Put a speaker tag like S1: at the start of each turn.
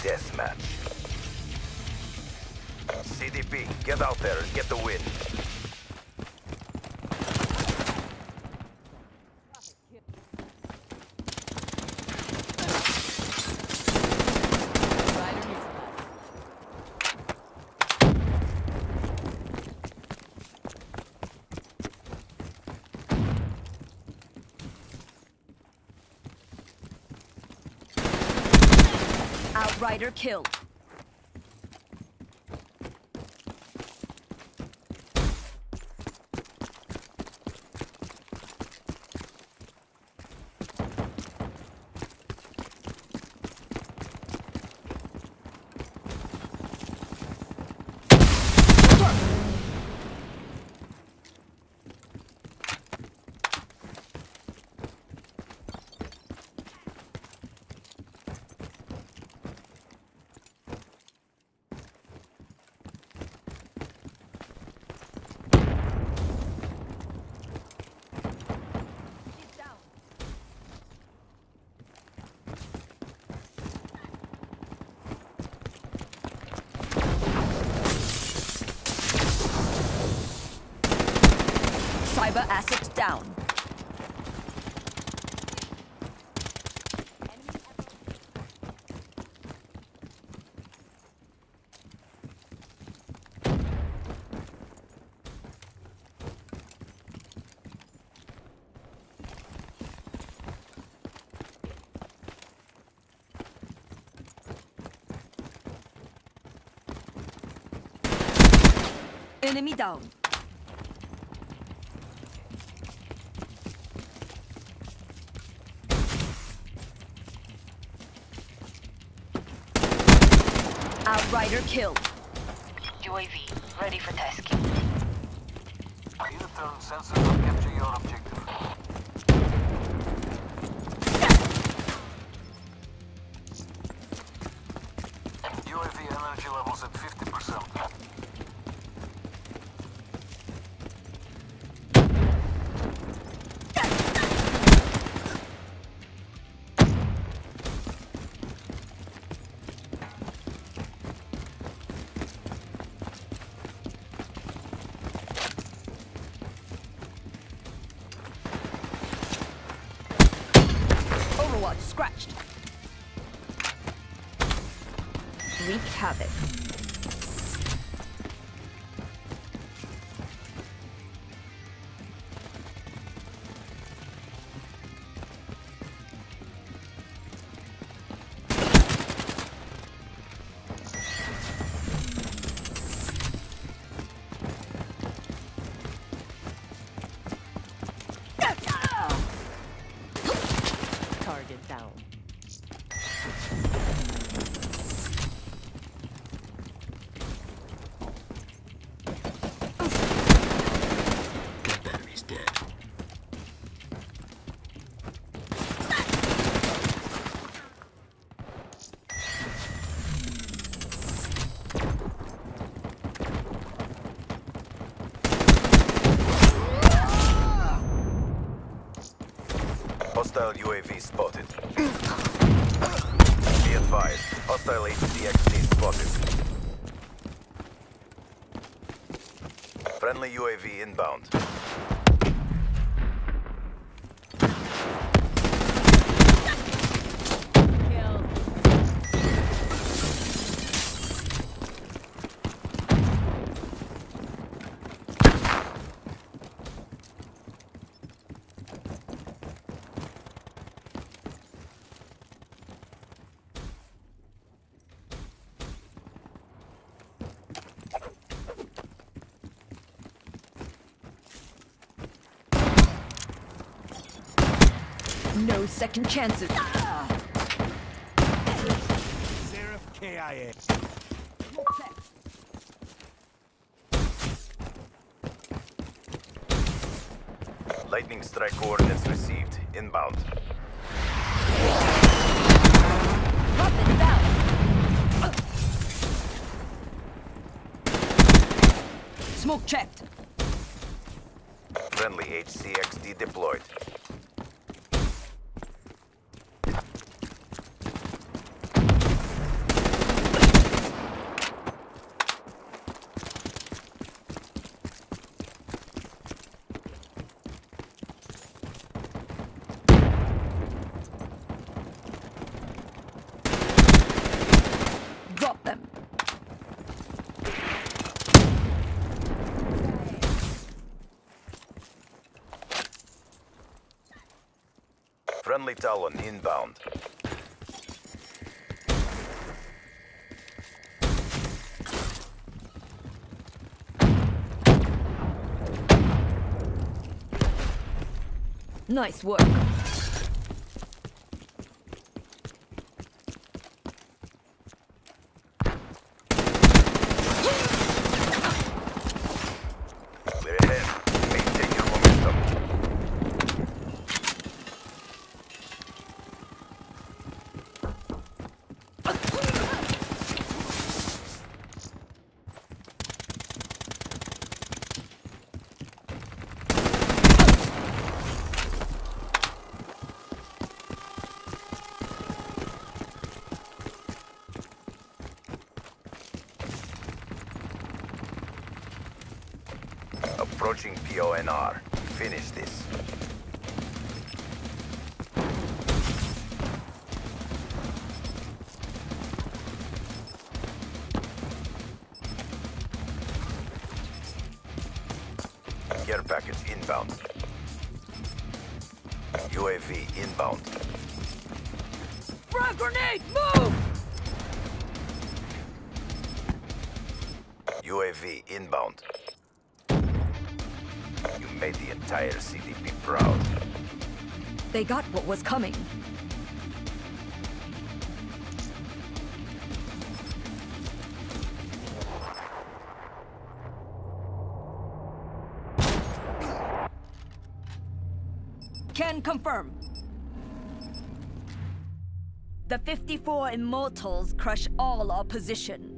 S1: Deathmatch. CDP, get out there and get the win.
S2: Outrider killed. Cyber asset down. Enemy down. Outrider killed.
S3: UAV, ready for tasking.
S4: Either sensors will capture your objective. UAV energy levels at 50%.
S2: Overwatch scratched. Wreak havoc.
S5: Target down.
S1: Battery's dead. Hostile UAV spotted. Be advised, hostile HCXD spotted. Friendly UAV inbound.
S2: No second chances.
S4: Seraph KIA.
S1: Lightning strike coordinates received. Inbound.
S2: Rocket down. Smoke checked.
S1: Friendly HCXD deployed. Friendly Talon inbound.
S2: Nice work.
S1: We're ahead. Maintain your momentum. Approaching PONR. Finish this. Care package inbound. UAV inbound.
S2: Frag grenade, move!
S1: UAV inbound. You made the entire CDP proud.
S2: They got what was coming. Can confirm. The 54 Immortals crush all opposition.